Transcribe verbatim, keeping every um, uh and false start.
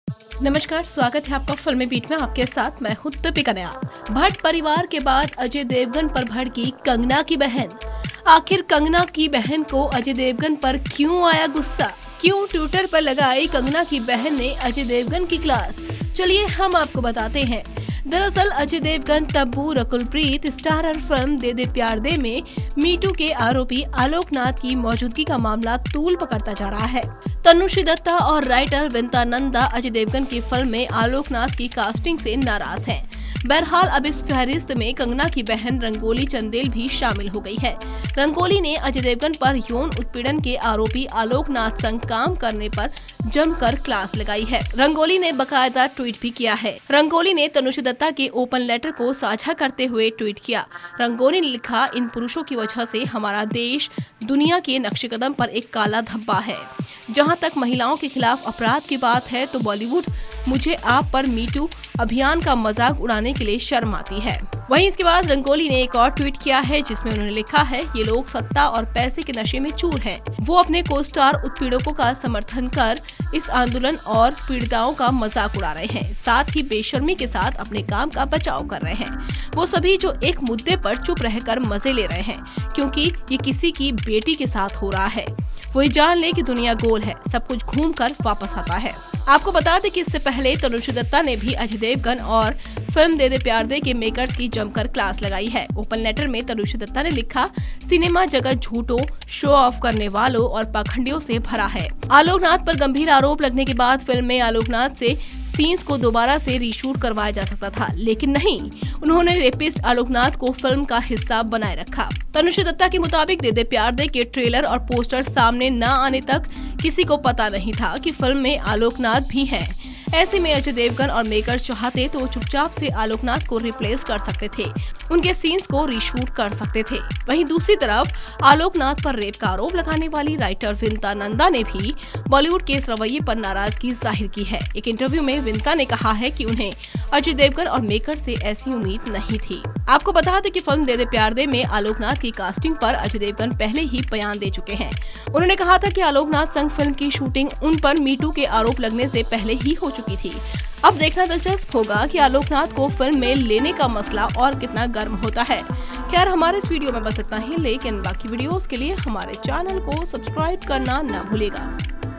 नमस्कार, स्वागत है आपका फिल्मी बीट में। आपके साथ मैं हूं दीपिका नायर। भट्ट परिवार के बाद अजय देवगन पर भड़की कंगना की बहन। आखिर कंगना की बहन को अजय देवगन पर क्यों आया गुस्सा? क्यों ट्विटर पर लगाई कंगना की बहन ने अजय देवगन की क्लास? चलिए हम आपको बताते हैं। दरअसल अजय देवगन, तब्बू, रकुलप्रीत स्टारर फिल्म दे दे प्यार दे में मीटू के आरोपी आलोकनाथ की मौजूदगी का मामला तूल पकड़ता जा रहा है। तनुश्री दत्ता और राइटर विंता नंदा अजय देवगन की फिल्म में आलोकनाथ की कास्टिंग से नाराज हैं। बहरहाल अब इस फहरिस्त में कंगना की बहन रंगोली चंदेल भी शामिल हो गई है। रंगोली ने अजय देवगन पर यौन उत्पीड़न के आरोपी आलोकनाथ संग काम करने पर जमकर क्लास लगाई है। रंगोली ने बकायदा ट्वीट भी किया है। रंगोली ने तनुश्री दत्ता के ओपन लेटर को साझा करते हुए ट्वीट किया। रंगोली ने लिखा, इन पुरुषों की वजह से हमारा देश दुनिया के नक्शे कदम पर एक काला धब्बा है। जहां तक महिलाओं के खिलाफ अपराध की बात है तो बॉलीवुड मुझे आप पर मीटू अभियान का मजाक उड़ाने के लिए शर्म आती है। वहीं इसके बाद रंगोली ने एक और ट्वीट किया है जिसमें उन्होंने लिखा है, ये लोग सत्ता और पैसे के नशे में चूर हैं। वो अपने को स्टार उत्पीड़कों का समर्थन कर इस आंदोलन और पीड़िताओं का मजाक उड़ा रहे हैं, साथ ही बेशर्मी के साथ अपने काम का बचाव कर रहे हैं। वो सभी जो एक मुद्दे पर चुप रहकर मजे ले रहे हैं, क्योंकि ये किसी की बेटी के साथ हो रहा है। वो ये जान ले कि दुनिया गोल है, सब कुछ घूम कर वापस आता है। आपको बता दें कि इससे पहले तनुश्री दत्ता ने भी अजय देवगन और फिल्म दे दे प्यार दे के मेकर्स की जमकर क्लास लगाई है। ओपन लेटर में तनुश्री दत्ता ने लिखा, सिनेमा जगत झूठों, शो ऑफ करने वालों और पाखंडियों से भरा है। आलोकनाथ पर गंभीर आरोप लगने के बाद फिल्म में आलोकनाथ से सीन्स को दोबारा से रीशूट करवाया जा सकता था, लेकिन नहीं, उन्होंने रेपिस्ट आलोकनाथ को फिल्म का हिस्सा बनाए रखा। तनुश्री दत्ता के मुताबिक दे दे प्यार दे के ट्रेलर और पोस्टर सामने न आने तक किसी को पता नहीं था कि फिल्म में आलोकनाथ भी हैं। ऐसे में अजय देवगन और मेकर्स चाहते तो चुपचाप से आलोकनाथ को रिप्लेस कर सकते थे, उनके सीन्स को रीशूट कर सकते थे। वहीं दूसरी तरफ आलोकनाथ पर रेप का आरोप लगाने वाली राइटर विंता नंदा ने भी बॉलीवुड के इस रवैये पर नाराजगी जाहिर की है। एक इंटरव्यू में विंता ने कहा है कि उन्हें अजय देवगन और मेकर से ऐसी उम्मीद नहीं थी। आपको बता दें कि फिल्म दे दे प्यार दे में आलोकनाथ की कास्टिंग पर अजय देवगन पहले ही बयान दे चुके हैं। उन्होंने कहा था कि आलोकनाथ संग फिल्म की शूटिंग उन पर मीटू के आरोप लगने से पहले ही हो चुकी थी। अब देखना दिलचस्प होगा कि आलोकनाथ को फिल्म में लेने का मसला और कितना गर्म होता है। खैर, हमारे इस वीडियो में बस इतना ही, लेकिन बाकी वीडियोस के लिए हमारे चैनल को सब्सक्राइब करना न भूलिएगा।